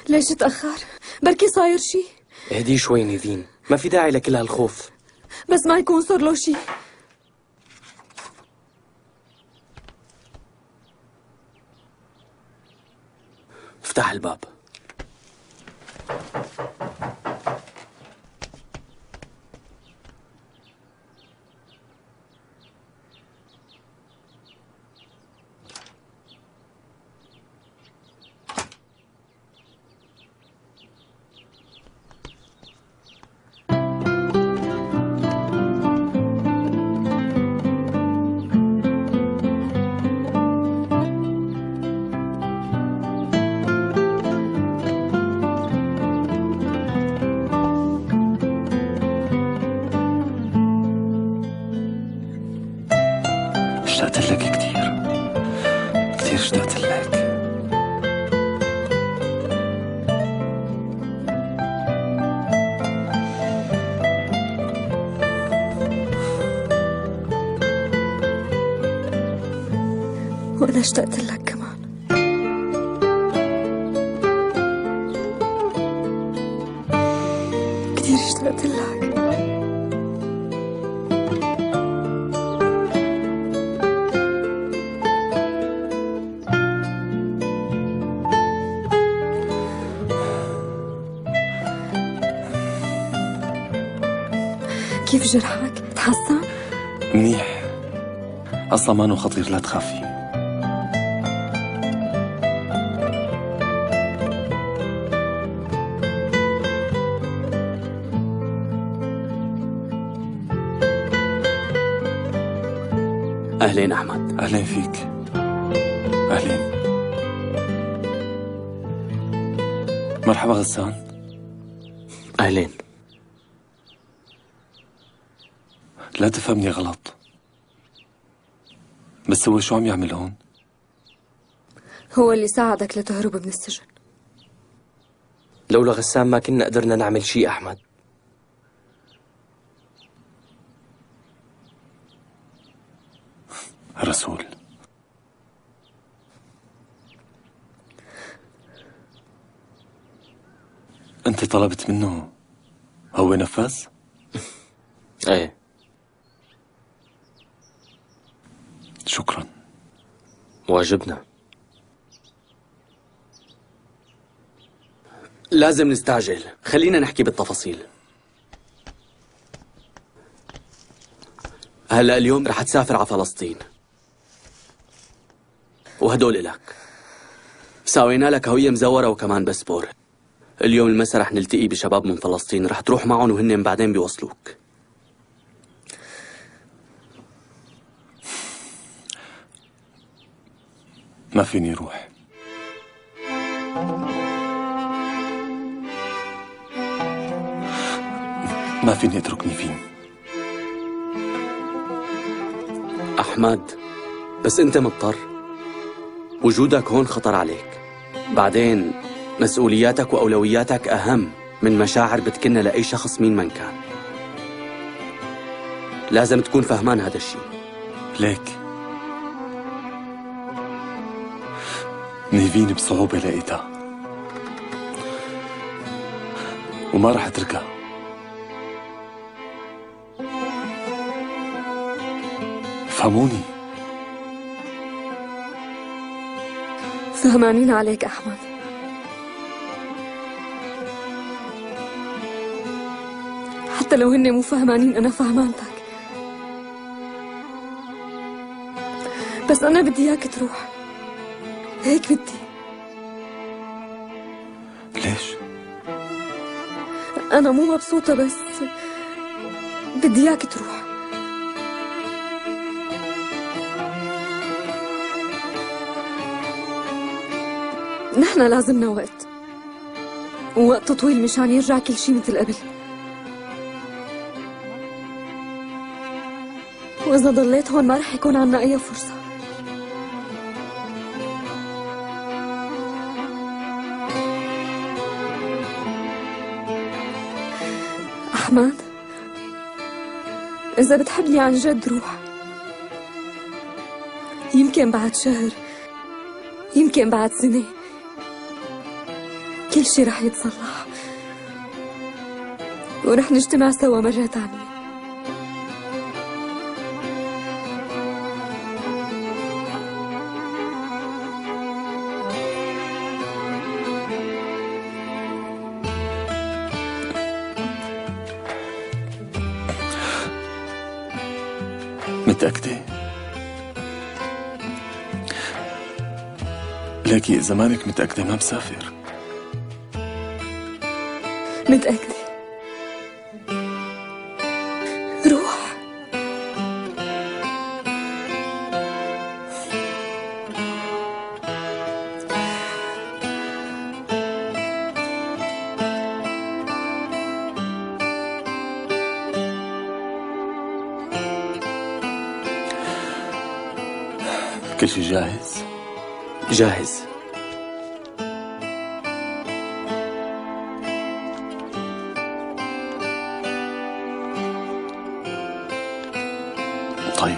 ليش تأخر؟ بركي صاير شي؟ اهدي شوي نيفين، ما في داعي لكل هالخوف. بس ما يكون صار له شي. افتح الباب. اشتقت لك كتير كتير، اشتقت لك. وأنا اشتقت لك كمان. كتير اشتقت لك. كيف جرحك؟ تحسن؟ منيح، أصلا مانو خطير، لا تخافي. أهلين أحمد. أهلين فيك. أهلين. مرحبا غسان. أهلين. لا تفهمني غلط، بس هو شو عم يعمل هون؟ هو اللي ساعدك لتهرب من السجن. لولا غسان ما كنا قدرنا نعمل شيء أحمد. رسول، أنت طلبت منه، هو نفذ؟ ايه. شكرا. واجبنا. لازم نستعجل، خلينا نحكي بالتفاصيل. هلأ اليوم رح تسافر على فلسطين، وهدول إلك. ساوينا لك هوية مزورة وكمان باسبور. اليوم المساء رح نلتقي بشباب من فلسطين، رح تروح معهم وهن بعدين بيوصلوك. ما فيني روح. ما فيني اترك نيفين. أحمد، بس أنت مضطر. وجودك هون خطر عليك. بعدين مسؤولياتك وأولوياتك أهم من مشاعر بتكن لأي شخص مين من كان. لازم تكون فهمان هذا الشيء. ليك نيفين بصعوبة لقيتها وما رح اتركها. فهموني. فهمانين عليك أحمد. حتى لو هن مو فهمانين أنا فهمانتك. بس أنا بدي إياك تروح، هيك بدي. ليش؟ أنا مو مبسوطة، بس بدي إياك تروح. نحن لازمنا وقت، ووقت طويل مشان يرجع كل شي مثل قبل. وإذا ضليت هون ما رح يكون عنا أي فرصة. أحمد، إذا بتحبني عن جد روح. يمكن بعد شهر، يمكن بعد سنة، كل شي رح يتصلح ورح نجتمع سوا مرة تانية. متأكدة؟ لكن إذا مانك متأكدة ما بسافر. متأكدة. روح. كل شي جاهز؟ جاهز. طيب.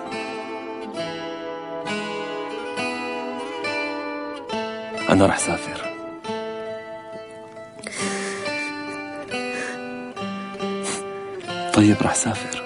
أنا رح سافر. طيب رح سافر.